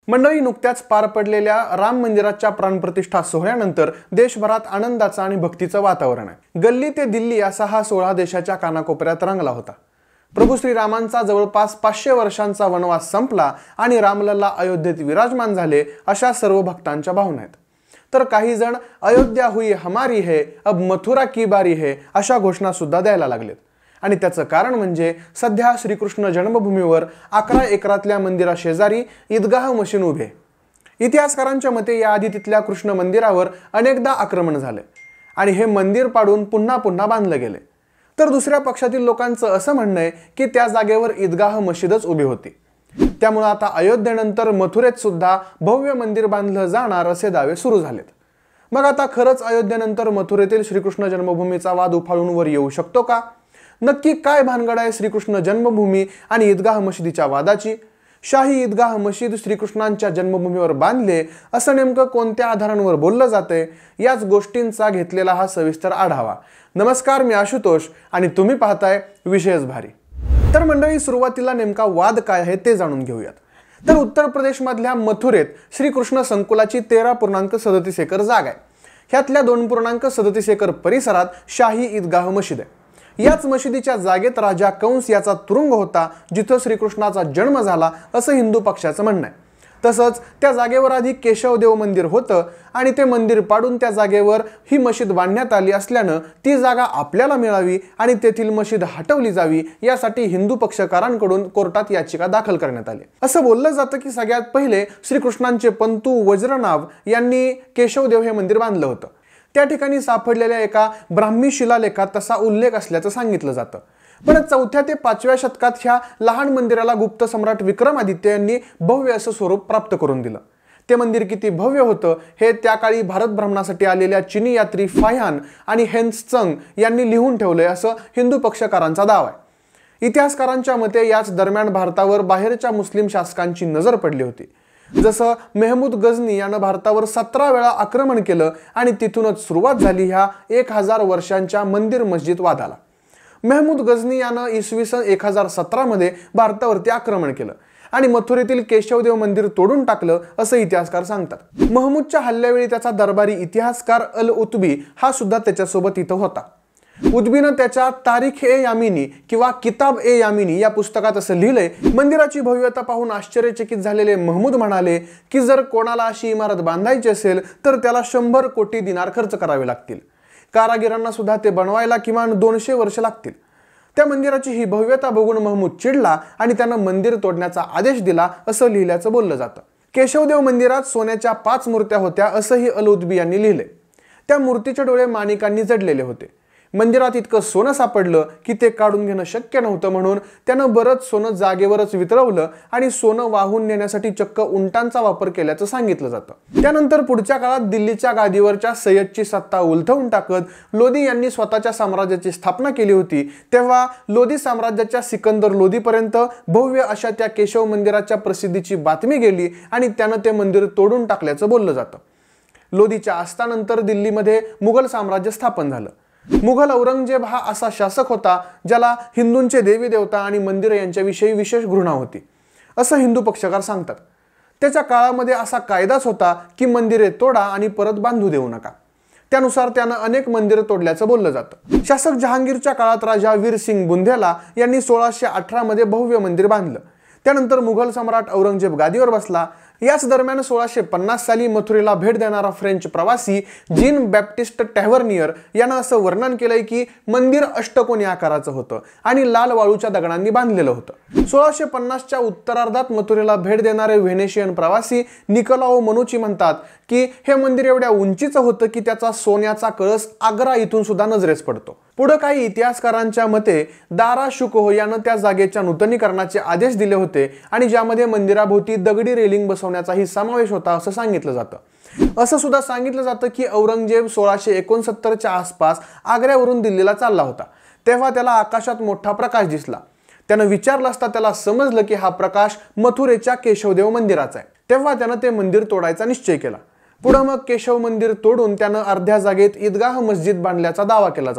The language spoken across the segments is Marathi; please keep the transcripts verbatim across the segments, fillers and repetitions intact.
मंडळी, नुकत्याच पार पडलेल्या राम मंदिराच्या प्राणप्रतिष्ठा सोहळ्यानंतर देशभरात आनंदाचा आणि भक्तीचं वातावरण आहे। गल्ली ते दिल्ली असा हा सोहळा देशाच्या कानाकोपऱ्यात रंगला होता। प्रभू श्रीरामांचा जवळपास पाचशे वर्षांचा वनवास संपला आणि रामलल्ला अयोध्येत विराजमान झाले अशा सर्व भक्तांच्या भावना आहेत। तर काही जण अयोध्या हुई हमारी है, अब मथुरा की बारी है अशा घोषणा सुद्धा द्यायला लागलेत। आणि त्याचं कारण म्हणजे सध्या श्रीकृष्ण जन्मभूमीवर अकरा एकरातल्या मंदिरा शेजारी ईदगाह मशीन उभे। इतिहासकारांच्या मते याआधी तिथल्या कृष्ण मंदिरावर अनेकदा आक्रमण झाले आणि हे मंदिर पाडून पुन्हा पुन्हा बांधले गेले। तर दुसऱ्या पक्षातील लोकांचं असं म्हणणं आहे की त्या जागेवर ईदगाह मशीदच उभी होती, त्यामुळे आता अयोध्येनंतर मथुरेत सुद्धा भव्य मंदिर बांधलं जाणार असे दावे सुरू झालेत। मग आता खरंच अयोध्येनंतर मथुरेतील श्रीकृष्ण जन्मभूमीचा वाद उफाळून वर येऊ शकतो का? नक्की काय भानगड आहे श्रीकृष्ण जन्मभूमी आणि ईदगाह मशिदीच्या वादाची? शाही ईदगाह मशीद श्रीकृष्णांच्या जन्मभूमीवर बांधले असं नेमकं कोणत्या आधारांवर बोललं जाते, याच गोष्टींचा घेतलेला हा सविस्तर आढावा। नमस्कार, मी आशुतोष आणि तुम्ही पाहताय विशेष भारी। तर मंडळी, सुरुवातीला नेमका वाद काय आहे ते जाणून घेऊयात। तर उत्तर प्रदेश मधल्या मथुरेत श्रीकृष्ण संकुलाची तेरा पूर्णांक सदतीस एकर जागा आहे। ह्यातल्या दोन पूर्णांक सदतीस एकर परिसरात शाही ईदगाह मशीद आहे। याच मशिदीच्या जागेत राजा कंस याचा तुरुंग होता, जिथं श्रीकृष्णाचा जन्म झाला असं हिंदू पक्षाचं म्हणणं आहे। तसंच त्या जागेवर आधी केशवदेव मंदिर होतं आणि ते मंदिर पाडून त्या जागेवर ही मशीद बांधण्यात आली असल्यानं ती जागा आपल्याला मिळावी आणि तेथील मशीद हटवली जावी यासाठी हिंदू पक्षकारांकडून कोर्टात याचिका दाखल करण्यात आली। असं बोललं जातं की सगळ्यात पहिले श्रीकृष्णांचे पंतू वज्रनाभ यांनी केशवदेव हे मंदिर बांधलं होतं। त्या ठिकाणी सापडलेल्या एका ब्राह्मी शिलालेखात तसा उल्लेख असल्याचं सांगितलं जातं। पण चौथ्या ते पाचव्या शतकात ह्या लहान मंदिराला गुप्त सम्राट विक्रमादित्य यांनी भव्य असं स्वरूप प्राप्त करून दिलं। ते मंदिर किती भव्य होतं हे त्या काळी भारत भ्रमणासाठी आलेल्या चीनी यात्री फायहान आणि हेन्सचंग यांनी लिहून ठेवलंय असं हिंदू पक्षकारांचा दावा आहे। इतिहासकारांच्या मते याच दरम्यान भारतावर बाहेरच्या मुस्लिम शासकांची नजर पडली होती। जसं मेहमूद गझनी यानं भारतावर सतरा वेळा आक्रमण केलं आणि तिथूनच सुरुवात झाली ह्या एक हजार वर्षांच्या मंदिर मस्जिद वादाला। मेहमूद गझनी यानं इसवी सन एक हजार सतरा मध्ये भारतावरती आक्रमण केलं आणि मथुरेतील केशवदेव मंदिर तोडून टाकलं असं इतिहासकार सांगतात। महमूदच्या हल्ल्यावेळी त्याचा दरबारी इतिहासकार अल उतबी हा सुद्धा त्याच्यासोबत इथं होता। उद्बीनं त्याच्या तारीख ए यामिनी किंवा किताब ए यामिनी या पुस्तकात असं लिहिलंय, मंदिराची भव्यता पाहून आश्चर्यचकित झालेले महमूद म्हणाले की जर कोणाला अशी इमारत बांधायची असेल तर त्याला शंभर कोटी दिनार खर्च करावे लागतील। कारागिरांना सुद्धा ते बनवायला किमान दोनशे वर्ष लागतील। त्या मंदिराची ही भव्यता बघून महमूद चिडला आणि त्यानं मंदिर तोडण्याचा आदेश दिला असं लिहिल्याचं बोललं जातं। केशवदेव मंदिरात सोन्याच्या पाच मूर्त्या होत्या असंही अल उतबी यांनी लिहिले। त्या मूर्तीचे डोळे माणिकांनी जडलेले होते। मंदिरात इतकं सोनं सापडलं की ते काढून घेणं शक्य नव्हतं, म्हणून त्यानं बरंच सोनं जागेवरच वितळवलं आणि सोनं वाहून नेण्यासाठी चक्क उंटांचा वापर केल्याचं सांगितलं जातं। त्यानंतर पुढच्या काळात दिल्लीच्या गादीवरच्या सय्यदची सत्ता उलथवून टाकत लोधी यांनी स्वतःच्या साम्राज्याची स्थापना केली होती। तेव्हा लोधी साम्राज्याच्या सिकंदर लोधीपर्यंत भव्य अशा त्या केशव मंदिराच्या प्रसिद्धीची बातमी गेली आणि त्यानं ते मंदिर तोडून टाकल्याचं बोललं जातं। लोधीच्या अस्तानंतर दिल्लीमध्ये मुघल साम्राज्य स्थापन झालं। मुघल औरंगजेब हा असा शासक होता ज्याला हिंदूंचे देवी देवता आणि मंदिर यांच्याविषयी विशेष घृणा होती असं हिंदू पक्षकार सांगतात। त्याच्या काळामध्ये असा कायदाच होता की मंदिरे तोडा आणि परत बांधू देऊ नका। त्यानुसार त्यानं अनेक मंदिरं तोडल्याचं बोललं जातं। शासक जहांगीरच्या काळात राजा वीर सिंग बुंदेला यांनी सोळाशे अठरा मध्ये भव्य मंदिर बांधलं। त्यानंतर मुघल सम्राट औरंगजेब गादीवर बसला। याच दरम्यान सोळाशे पन्नास साली मथुरेला भेट देणारा फ्रेंच प्रवासी जीन बॅप्टिस्ट टॅव्हर्नियर यानं असं वर्णन केलंय की मंदिर अष्टकोनी आकाराचं होतं आणि लाल वाळूच्या दगडांनी बांधलेलं होतं। सोळाशे पन्नासच्या उत्तरार्धात मथुरेला भेट देणारे व्हेनेशियन प्रवासी निकोलाओ मनुची म्हणतात की हे मंदिर एवढ्या उंचीचं होतं की त्याचा सोन्याचा कळस आग्रा इथून सुद्धा नजरेस पडतो। पुढे काही इतिहासकारांच्या मते दारा शुकोह यानं त्या जागेच्या नूतनीकरणाचे आदेश दिले होते आणि ज्यामध्ये मंदिराभोवती दगडी रेलिंग बसवण्याचाही समावेश होता असं सांगितलं जातं। असं सुद्धा सांगितलं जातं की औरंगजेब सोळाशे एकोणसत्तरच्या आसपास आग्र्यावरून दिल्लीला चालला होता, तेव्हा त्याला आकाशात मोठा प्रकाश दिसला। त्यानं विचारलं असता त्याला समजलं की हा प्रकाश मथुरेच्या केशवदेव मंदिराचा आहे। तेव्हा त्यानं ते मंदिर तोडायचा निश्चय केला। पुढे मग केशव मंदिर तोडून त्यानं अर्ध्या जागेत ईदगाह मस्जिद बांधल्याचा दावा केला जातो।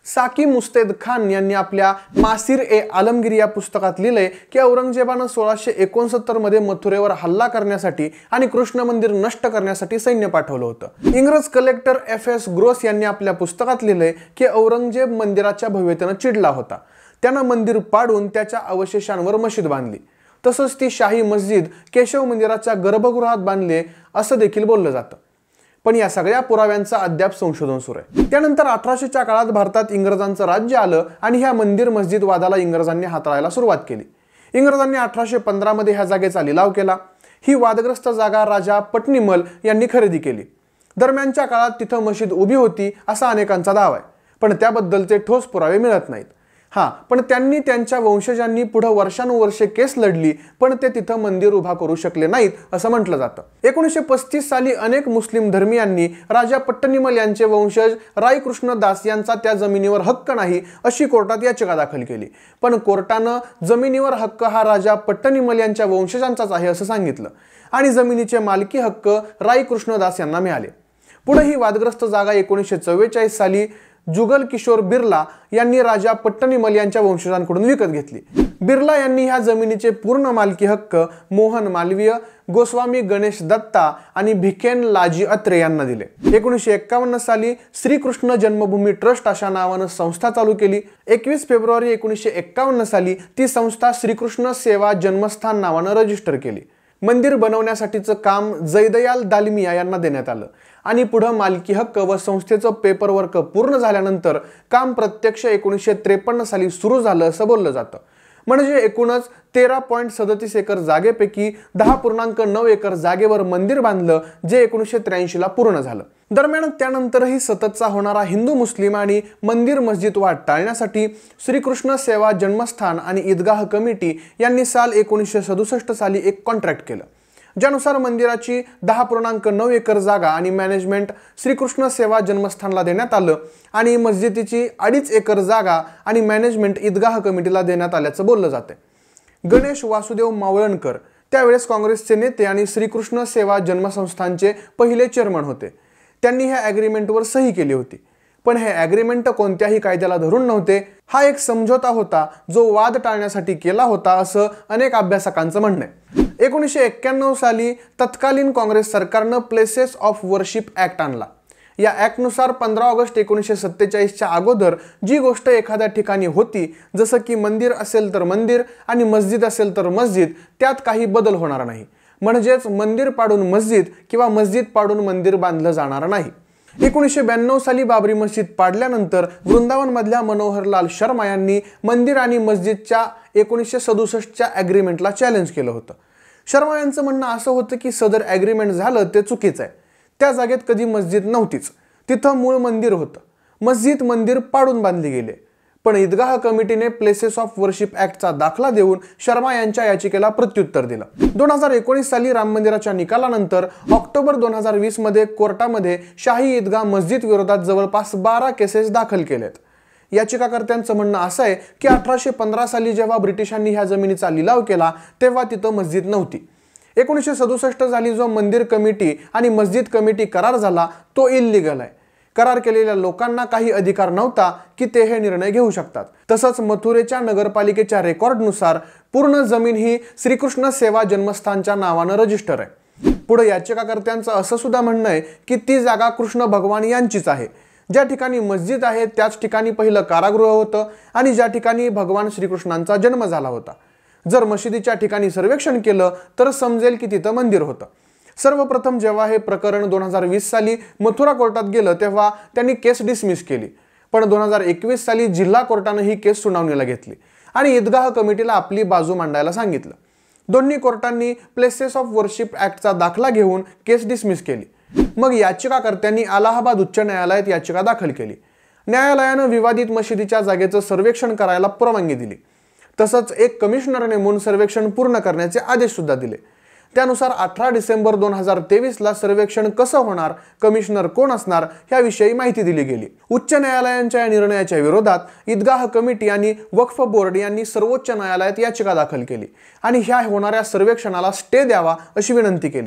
साकी मुस्तेद खान यांनी आपल्या मासिर ए आलमगिरी या पुस्तकात लिहिलंय की औरंगजेबानं सोळाशे एकोणसत्तर मध्ये मथुरेवर हल्ला करण्यासाठी आणि कृष्ण मंदिर नष्ट करण्यासाठी सैन्य पाठवलं होतं। इंग्रज कलेक्टर एफ एस ग्रोस यांनी आपल्या पुस्तकात लिहिलंय की औरंगजेब मंदिराच्या भव्यतेनं चिडला होता। त्यानं मंदिर पाडून त्याच्या अवशेषांवर मशीद बांधली। तसंच ती शाही मस्जिद केशव मंदिराच्या गर्भगृहात बांधले असं देखील बोललं जातं। पण या सगळ्या पुराव्यांचा अद्याप संशोधन सुरू आहे। त्यानंतर अठराशेच्या काळात भारतात इंग्रजांचं राज्य आलं आणि ह्या मंदिर मस्जिद वादाला इंग्रजांनी हाताळायला सुरुवात केली। इंग्रजांनी अठराशे पंधरा मध्ये ह्या जागेचा लिलाव केला। ही वादग्रस्त जागा राजा पटनीमल यांनी खरेदी केली। दरम्यानच्या काळात तिथं मशीद उभी होती असा अनेकांचा दावा आहे, पण त्याबद्दलचे ठोस पुरावे मिळत नाहीत। हा पण त्यांनी त्यांच्या वंशजांनी पुढे वर्षानुवर्षे केस लढली, पण ते तिथं मंदिर उभा करू शकले नाहीत असं म्हटलं जातं। एकोणीसशे पस्तीस साली अनेक मुस्लिम धर्मीयांनी राजा पट्टनीमल यांचे वंशज राई कृष्णदास यांचा त्या जमिनीवर हक्क नाही अशी कोर्टात याचिका दाखल केली, पण कोर्टानं जमिनीवर हक्क हा राजा पट्टनीमल यांच्या वंशजांचाच आहे असं सांगितलं आणि जमिनीचे मालकी हक्क राई कृष्णदास यांना मिळाले। पुढे ही वादग्रस्त जागा एकोणीसशे चव्वेचाळीस साली जुगल किशोर बिर्ला यांनी राजा पट्टनीमल यांच्या वंशजांकडून विकत घेतली। बिर्ला यांनी ह्या जमिनीचे पूर्ण मालकी हक्क मोहन मालवीय, गोस्वामी गणेश दत्ता आणि भिकेन लाजी अत्रे यांना दिले। एकोणीसशे एक्कावन्न साली श्रीकृष्ण जन्मभूमी ट्रस्ट अशा नावानं संस्था चालू केली। एकवीस फेब्रुवारी एकोणीसशे एक्कावन्न साली ती संस्था श्रीकृष्ण सेवा जन्मस्थान नावानं रजिस्टर केली। मंदिर बनवण्यासाठीचं काम जयदयाल दालमिया यांना देण्यात आलं आणि पुढे मालकी हक्क व संस्थेचं पेपरवर्क पूर्ण झाल्यानंतर काम प्रत्यक्ष एकोणीसशे त्रेपन्न साली सुरू झालं असं बोललं जातं। म्हणजे एकूणच तेरा पॉईंट सदतीस एकर जागेपैकी दहा पूर्णांक नऊ एकर जागेवर मंदिर बांधलं, जे एकोणीसशे त्र्याऐंशी ला पूर्ण झालं। दरम्यान त्यानंतरही सततचा होणारा हिंदू मुस्लिम आणि मंदिर मस्जिद वाद टाळण्यासाठी श्रीकृष्ण सेवा जन्मस्थान आणि ईदगाह कमिटी यांनी साल एकोणीसशे सदुसष्ट साली एक कॉन्ट्रॅक्ट केलं, ज्यानुसार मंदिराची दहा पूर्णांक नऊ एकर जागा आणि मॅनेजमेंट श्रीकृष्ण सेवा जन्मस्थानला देण्यात आलं आणि मस्जिदीची अडीच एकर जागा आणि मॅनेजमेंट ईदगाह कमिटीला देण्यात आल्याचं बोललं जाते। गणेश वासुदेव मावळणकर त्यावेळेस काँग्रेसचे नेते आणि श्रीकृष्ण सेवा जन्मसंस्थानचे पहिले चेअरमन होते। त्यांनी ह्या ॲग्रीमेंटवर सही केली होती, पण हे ॲग्रीमेंट कोणत्याही कायद्याला धरून नव्हते। हा एक समझोता होता जो वाद टाळण्यासाठी केला होता असं अनेक अभ्यासकांचं म्हणणं आहे। एकोणीसशे एक्क्याण्णव साली तत्कालीन काँग्रेस सरकारनं प्लेसेस ऑफ वर्शिप ॲक्ट आणला। या ॲक्टनुसार पंधरा ऑगस्ट एकोणीसशे सत्तेचाळीसच्या अगोदर जी गोष्ट एखाद्या ठिकाणी होती, जसं की मंदिर असेल तर मंदिर आणि मस्जिद असेल तर मस्जिद, त्यात काही बदल होणार नाही। म्हणजेच मंदिर पाडून मस्जिद किंवा मस्जिद पाडून मंदिर बांधलं जाणार नाही। एकोणीसशे ब्याण्णव साली बाबरी मस्जिद पाडल्यानंतर वृंदावन मधल्या मनोहरलाल शर्मा यांनी मंदिर आणि मस्जिदच्या एकोणीसशे सदुसष्टच्या ॲग्रीमेंटला चॅलेंज केलं होतं। शर्मा यांचं म्हणणं असं होतं की सदर ॲग्रीमेंट झालं ते चुकीचं आहे। त्या जागेत कधी मस्जिद नव्हतीच, तिथं मूळ मंदिर होतं। मस्जिद मंदिर पाडून बांधली गेले, पण ईदगाह कमिटीने प्लेसेस ऑफ वर्शिप ॲक्टचा दाखला देऊन शर्मा यांच्या याचिकेला प्रत्युत्तर दिलं। दोन हजार एकोणीस साली राम मंदिराच्या निकालानंतर ऑक्टोबर दोन हजार वीस मध्ये कोर्टामध्ये शाही ईदगाह मस्जिद विरोधात जवळपास बारा केसेस दाखल केलेत। याचिकाकर्त्यांचं म्हणणं असं आहे की अठराशे पंधरा साली जेव्हा ब्रिटिशांनी ह्या जमिनीचा लिलाव केला तेव्हा तिथं मस्जिद नव्हती। एकोणीसशे सदुसष्ट साली जो मंदिर कमिटी आणि मस्जिद कमिटी करार झाला तो इल्लीगल आहे। करार केलेल्या लोकांना काही अधिकार नव्हता की ते हे निर्णय घेऊ शकतात। तसंच मथुरेच्या नगरपालिकेच्या रेकॉर्डनुसार पूर्ण जमीन ही श्रीकृष्ण सेवा जन्मस्थानच्या नावानं रजिस्टर आहे। पुढे याचिकाकर्त्यांचं असं सुद्धा म्हणणं आहे की ती जागा कृष्ण भगवान यांचीच आहे। ज्या ठिकाणी मस्जिद आहे त्याच ठिकाणी पहिलं कारागृह होतं आणि ज्या ठिकाणी भगवान श्रीकृष्णांचा जन्म झाला होता। जर मशिदीच्या ठिकाणी सर्वेक्षण केलं तर समजेल की तिथं मंदिर होतं। सर्वप्रथम जेव्हा हे प्रकरण दोन हजार वीस साली मथुरा कोर्टात गेलं तेव्हा त्यांनी केस डिसमिस केली, पण दोन हजार एकवीस साली जिल्हा कोर्टानं ही केस सुनावणीला घेतली आणि ईदगाह कमिटीला आपली बाजू मांडायला सांगितलं। दोन्ही कोर्टांनी प्लेसेस ऑफ वर्शिप ॲक्टचा दाखला घेऊन केस डिसमिस केली। मग याचिकाकर्त्यांनी अलाहाबाद उच्च न्यायालयात याचिका दाखल केली। न्यायालयानं विवादित मशिदीच्या जागेचं सर्वेक्षण करायला परवानगी दिली। तसंच एक कमिशनर नेमून सर्वेक्षण पूर्ण करण्याचे आदेश सुद्धा दिले। त्यानुसार अठरा डिसेंबर दोन हजार तेवीस ला सर्वेक्षण कसं होणार, कमिशनर कोण असणार याविषयी माहिती दिली गेली। उच्च न्यायालयांच्या या निर्णयाच्या विरोधात ईदगाह कमिटी आणि वक्फ बोर्ड यांनी सर्वोच्च न्यायालयात याचिका दाखल केली आणि ह्या होणाऱ्या सर्वेक्षणाला स्टे द्यावा अशी विनंती केली।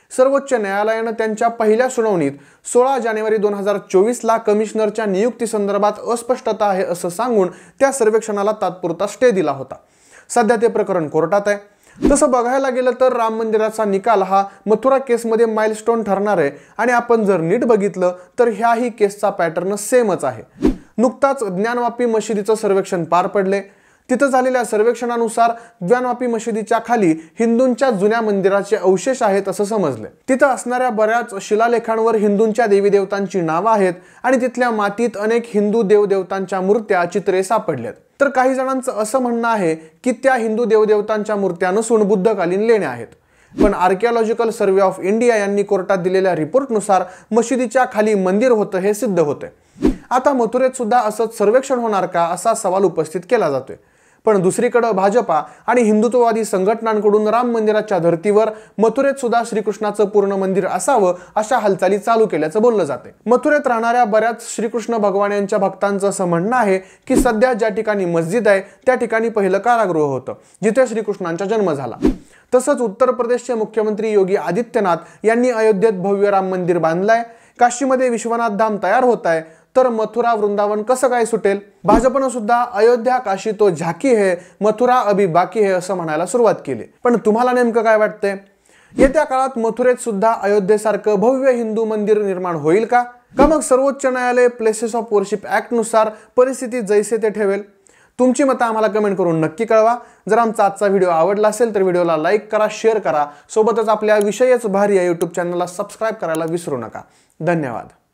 सर्वोच्च न्यायालयानं त्यांच्या पहिल्या सुनावणीत सोळा जानेवारी दोन हजार चोवीस ला कमिशनरच्या नियुक्ती संदर्भात अस्पष्टता आहे असं सांगून त्या सर्वेक्षणाला तात्पुरता स्टे दिला होता। सध्या ते प्रकरण कोर्टात आहे। तसं बघायला गेलं तर राम मंदिराचा निकाल हा मथुरा केसमध्ये माइलस्टोन ठरणार आहे आणि आपण जर नीट बघितलं तर ह्याही केसचा पॅटर्न सेमच आहे। नुकताच ज्ञानवापी मशिदीचं सर्वेक्षण पार पडले। तिथं झालेल्या सर्वेक्षणानुसार ज्ञानवापी मशिदीच्या खाली हिंदूंच्या जुन्या मंदिराचे अवशेष आहेत असं समजले। तिथं असणाऱ्या बऱ्याच शिलालेखांवर हिंदूंच्या देवी देवतांची नावं आहेत आणि तिथल्या मातीत अनेक हिंदू देवदेवतांच्या मूर्त्या चित्रे सापडल्यात। तर काही जणांचं असं म्हणणं आहे की त्या हिंदू देवदेवतांच्या मूर्त्या नसून बुद्धकालीन लेण्या आहेत। पण आर्किओलॉजिकल सर्वे ऑफ इंडिया यांनी कोर्टात दिलेल्या रिपोर्टनुसार मशिदीच्या खाली मंदिर होतं हे सिद्ध होतंय। आता मथुरेत सुद्धा असंच सर्वेक्षण होणार का असा सवाल उपस्थित केला जातोय। पण दुसरीकडे भाजपा आणि हिंदुत्ववादी संघटनांकडून राम मंदिराच्या धर्तीवर मथुरेत सुद्धा श्रीकृष्णाचं पूर्ण मंदिर असावं अशा हालचाली चालू केल्याचं बोललं जाते। मथुरेत राहणाऱ्या बऱ्याच श्रीकृष्ण भगवान यांच्या भक्तांचं असं म्हणणं आहे की सध्या ज्या ठिकाणी मस्जिद आहे त्या ठिकाणी पहिलं कारागृह होतं जिथे श्रीकृष्णांचा जन्म झाला। तसंच उत्तर प्रदेशचे मुख्यमंत्री योगी आदित्यनाथ यांनी अयोध्येत भव्य राम मंदिर बांधलंय। काशीमध्ये विश्वनाथ धाम तयार होत आहे, तर मथुरा वृंदावन कसं काय सुटेल? भाजपनं सुद्धा अयोध्या काशी तो झाकी है, मथुरा अभी बाकी है असं म्हणायला सुरुवात केली। पण तुम्हाला नेमकं काय वाटतंय? येत्या काळात मथुरेत सुद्धा अयोध्येसारखं भव्य हिंदू मंदिर निर्माण होईल का? का मग सर्वोच्च न्यायालय प्लेसेस ऑफ वर्शिप ऍक्ट नुसार परिस्थिती जैसे ते ठेवेल? तुमची मतं आम्हाला कमेंट करून नक्की कळवा। जर आमचा आजचा व्हिडिओ आवडला असेल तर व्हिडिओला लाईक करा, शेअर करा, सोबतच आपल्या विषयच भारी या यूट्यूब चॅनलला सबस्क्राईब करायला विसरू नका। धन्यवाद।